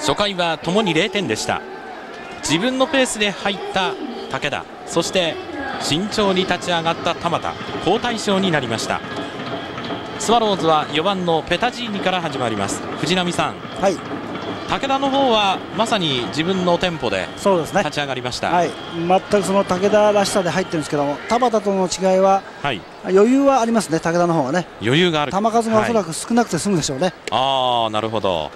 初回はともに0点でした。自分のペースで入った武田、そして慎重に立ち上がった田端、好対象になりました。スワローズは4番のペタジーニから始まります。藤波さん、 はい、 武田の方はまさに自分のテンポで立ち上がりました。 はい、全くその武田らしさで入ってるんですけども、田端との違いは、はい、余裕はありますね。武田の方がね、 余裕がある。 球数がおそらく少なくて済むでしょうね。 ああ、なるほど。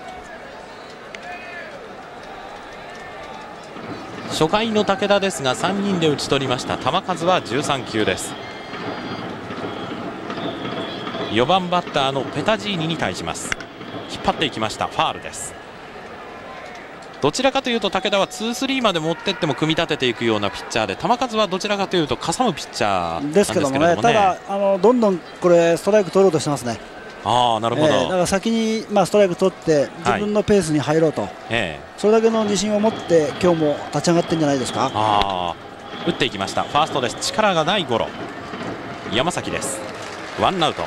初回の武田ですが3人で打ち取りました。球数は13球です。4番バッターのペタジーニに対します。引っ張っていきました。ファールです。どちらかというと武田は 2-3 まで持ってっても組み立てていくようなピッチャーで、球数はどちらかというとかさむピッチャーなんですけどもね。 ただどんどんこれストライク取ろうとしてますね。 ああ、なるほど。 だから先にストライク取って自分のペースに入ろうと、それだけの自信を持って今日も立ち上がってるんじゃないですか。 打っていきました。ファーストです。力がないゴロ。山崎です。ワンアウト。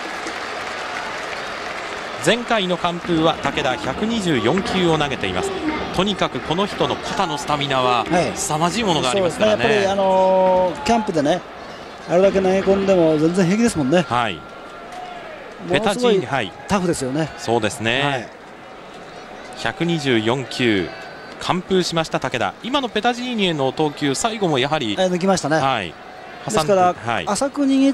前回の完封は武田124球を投げています。とにかくこの人の肩のスタミナは凄まじいものがありますからね。 やっぱりキャンプでね、あれだけ投げ込んでも全然平気ですもんね。 はい、 ペタジーニ、タフですよね。 そうですね、124球完封しました武田。今のペタジーニへの投球、最後もやはり抜きましたね。 はい、 ですから、浅く握って、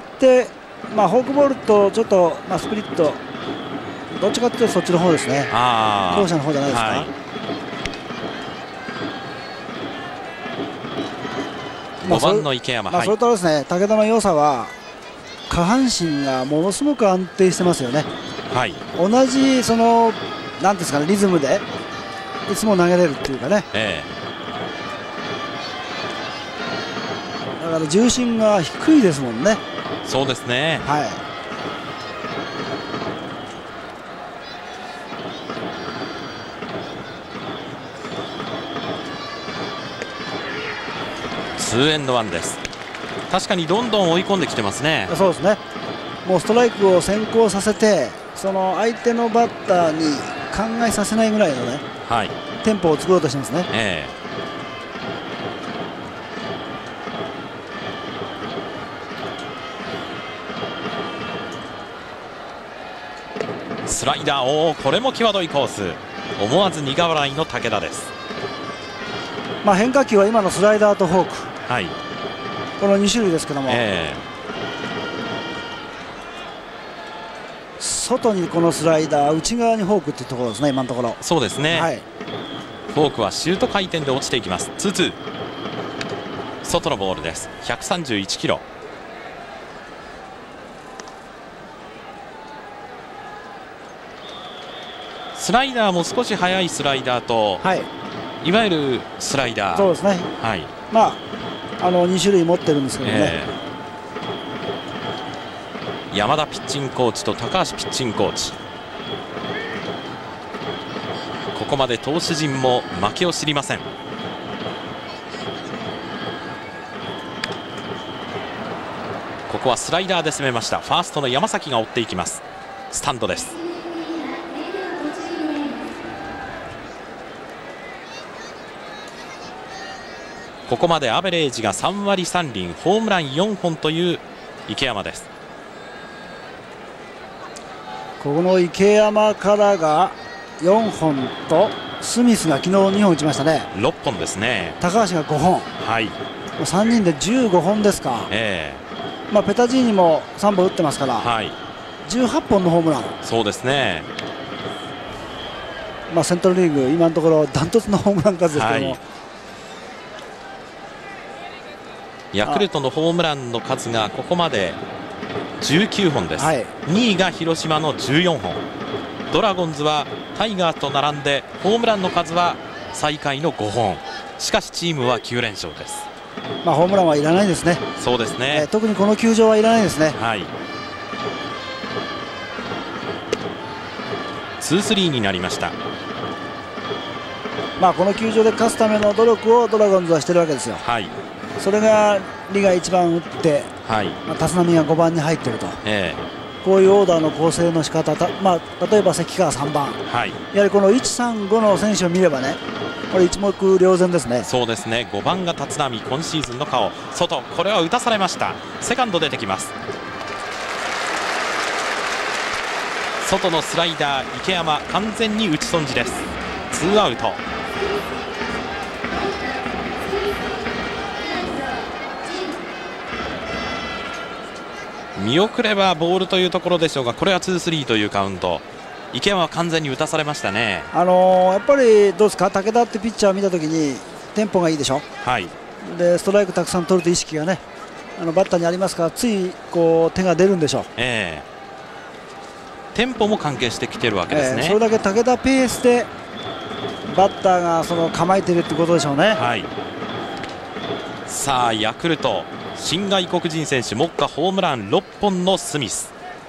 フォークボールとちょっと、スプリット、どっちかというとそっちの方ですね。後者の方じゃないですか。 5番の池山、 それとですね、武田の良さは下半身がものすごく安定してますよね。はい、同じそのなんですかね、リズムでいつも投げれるっていうかね。だから重心が低いですもんね。 そうですね。 はい。 2エンドワンです。確かにどんどん追い込んできてますね。 そうですね。もうストライクを先行させて、その相手のバッターに考えさせないぐらいのね、テンポを作ろうとしてますね。 スライダー、これも際どいコース。思わず苦笑いの武田です。 変化球は今のスライダーとフォーク、この2種類ですけども、外にこのスライダー、内側にフォークっていうところですね、今のところ。 そうですね、フォークはシュート回転で落ちていきます。2-2、外のボールです。131キロ。スライダーも少し速いスライダーと、いわゆるスライダー、 そうですね、2種類持ってるんですけどね。 山田ピッチングコーチと高橋ピッチングコーチ、ここまで投手陣も負けを知りません。ここはスライダーで攻めました。ファーストの山崎が追っていきます。スタンドです。ここまでアベレージが3割3厘、ホームラン4本という池山です。 この池山からが4本と、スミスが昨日2本打ちましたね。 6本ですね。 高橋が5本、3人で15本ですか。ペタジーニも3本打ってますから、18本のホームラン。 そうですね。 セントラルリーグ今のところダントツのホームラン数ですけども、 ヤクルトのホームランの数がここまで19本です。2位が広島の14本。ドラゴンズはタイガーと並んでホームランの数は最下位の5本。しかしチームは9連勝です。 ホームランはいらないですね。 そうですね、 特にこの球場はいらないですね。 2-3になりました。 この球場で勝つための努力をドラゴンズはしてるわけですよ。それがリが1番打って、立浪が5番に入っていると、 こういうオーダーの構成の仕方、例えば関川3番、 はい、 やはりこの1、3、5の選手を見ればね、これ一目瞭然ですね。 そうですね。5番が立浪、今シーズンの顔、外、これは打たされました。セカンド出てきます。外のスライダー、池山完全に打ち損じです。ツーアウト。見送ればボールというところでしょうが、これは 2-3 というカウント。池山は完全に打たされましたね。 やっぱりどうですか、武田ってピッチャーを見たときにテンポがいいでしょ、 はい、 でストライクたくさん取ると意識がね、バッターにありますから、ついこう手が出るんでしょう。 テンポも関係してきてるわけですね。 それだけ武田ペースでバッターがその構えているってことでしょうね。 はい、さあヤクルト、新外国人選手、目下ホームラン6本のスミス。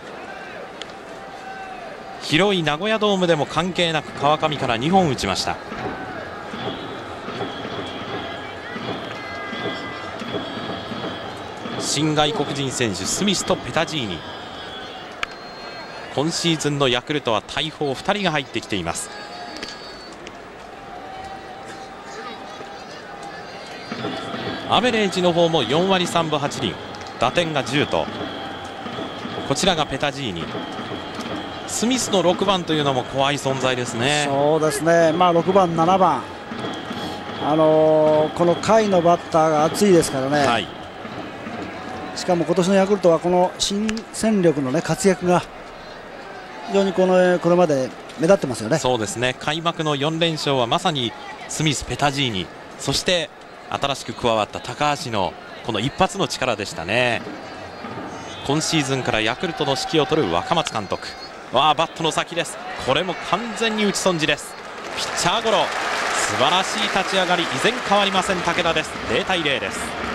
広い名古屋ドームでも関係なく川上から2本打ちました。新外国人選手、スミスとペタジーニ。今シーズンのヤクルトは大砲2人が入ってきています。アベレージの方も4割3分8厘、打点が10と、こちらがペタジーニ。スミスの6番というのも怖い存在ですね。 そうですね、6番、7番、この下位のバッターが熱いですからね、 はい、 しかも今年のヤクルトはこの新戦力の、活躍が非常にこれまで目立ってますよね。 そうですね、開幕の4連勝はまさにスミス、ペタジーニ、そして新しく加わった高橋のこの一発の力でしたね。今シーズンからヤクルトの指揮を執る若松監督。バットの先です。これも完全に打ち損じです。ピッチャーゴロ、素晴らしい立ち上がり、依然変わりません武田です。0対0です。